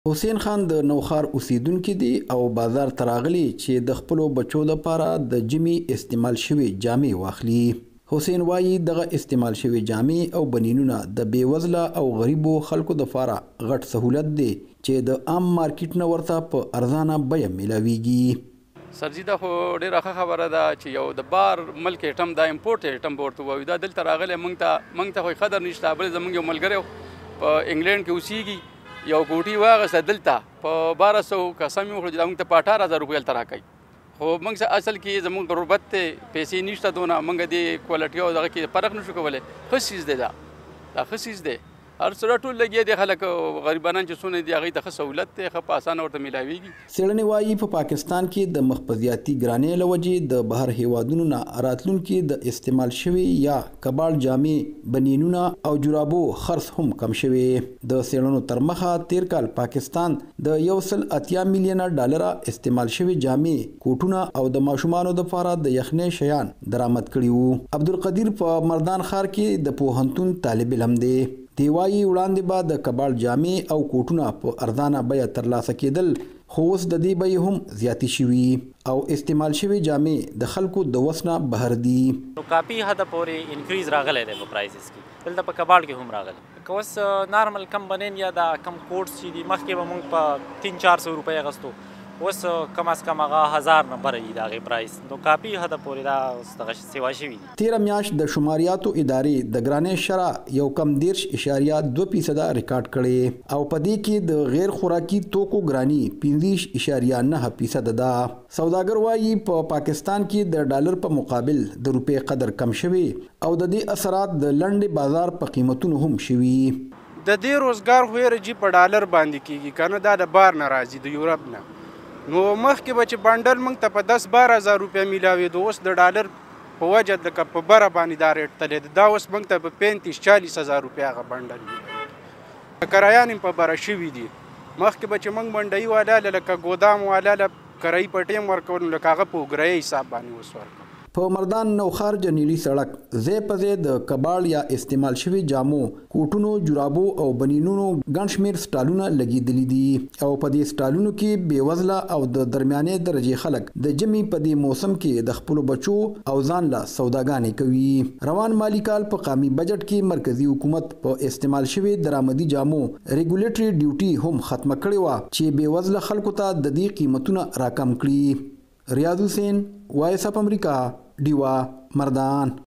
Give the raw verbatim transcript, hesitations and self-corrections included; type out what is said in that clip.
حسین خان د نوخار اوسیدونکو دی او بازار تراغلی چې د خپل بچو لپاره د جمی استعمال شوی جامې واخلي. حسین وایي دغه استعمال شوی جامې او بنینونه د بیوزله او غریبو خلکو د لپاره غټ سہولت دی چې د عام مارکیټ نه ورته په ارزانه بیه ملاویږي. سبزی دا خو ډیره ښه خبره ده چې یو د بار ملک ایټم دا امپورټ ایټم ورته وایي دا دلته راغلی موږ ته موږ ته خو قدر نشته بل زموږ یو ملګری په انګلینډ کې اوسیږي یو کوټي واغسته دلته په بارہ سو قسم یې وکړه چې موږ ته په اټاره هزار روپۍ هلته راکوي خو موږ اصل کې زموږ غربت دی پیسې نشته دونه موږ دې کوالټي او دغه کې فرق نشو کولی. ښه څیز دی دا دا ښه څیز دی هر څه راټول لګیا دي خلک غریبانان چې څونه دي هغوی ته ښه سهولت دی ښه په اسانه ورته میلاویږي. څېړنې وایي په پاکستان کې د مخبزیاتي ګرانۍ له وجې د بهر هیوادونو نه راتلونکي د استعمال شوي یا کباړ جامې بنینونه او جرابو خرڅ هم کم شوي. د څېړنو تر مخه تیر کال پاکستان د یو سل اتیا میلیونه ډالره استعمال شوي جامې کوټونه او د ماشومانو دپاره د یخنۍ شیان درآمد کړي وو. عبدالقدیر په مردان ښار کې د پوهنتون طالب علم دی. دی وایي وړاندې به د کباړ جامې او کوټونه په ارزانه بیه ترلاسه کېدل خو اوس د دې بیې هم زیاتې شوي او استعمال شوي جامې د خلکو د وس نه بهر دي. نو کافي حده پورې انکریز راغلی دی په پرایسز کې دلته په کباړ کې هم راغلی که اوس نارمل کم بنین یا دا کم کوټس چې دي مخکې به موږ په تین چار سو روپۍ اخیستو اوس کم از کم هغه هزار نه بره وي د هغې پرایس نو کافي حده پورې دا اوس دغه سیوا شوي دي. تېره میاشت د شماریاتو ادارې د ګرانۍ شرح یو کم دېرش اشاریه دوه فیصده ریکارډ کړې او په دې کې د غیر خوراکي توکو ګراني پنځه اشاریه نهه فیصده ده. سوداګر وایي په پاکستان کې د ډالر په مقابل د روپۍ قدر کم شوی او د دې اثرات د لنډې بازار په قیمتونو هم شوي. د دې روزګار خو یې رجي په ډالر باندې کېږي که نه دا د بار نه راځي د یورپ نه نو مخکې به چې بنډل موږ ته په دس باره هزار روپۍ میلاوېدو اوس د ډالر په وجه لکه په بره باندې دا ریټ تللی دی دا اوس موږ ته په پینتیس چالیس هزار روپۍ هغه بنډل میلاوي. کرایان هم په بره شوي دي مخکې به چې موږ منډۍ والاله لکه ګودام والاله کرایي په ټیم ورکول نو لکه هغه په اوګرایي حساب باندې اوس ورکوو. په مردان نوخار جنیلی سړک ځای په ځای د کباړ یا استعمال شوي جامو کوټونو جرابو او بنینونو ګڼ شمېر سټالونه لګېدلي دي او په دې سټالونو کې بېوزله او د درمیانې درجې خلک د ژمي په دې موسم کې د خپلو بچو او ځان له سوداګانې کوي. روان مالي کال په قامي بجټ کې مرکزي حکومت په استعمال شوي درآمدي جامو ریګولیټري ډیوټي هم ختمه کړې وه چې بېوزله خلکو ته د دې قیمتونه راکم کړي. ریاض حسین وایس اف امریکا ډیوا مردان.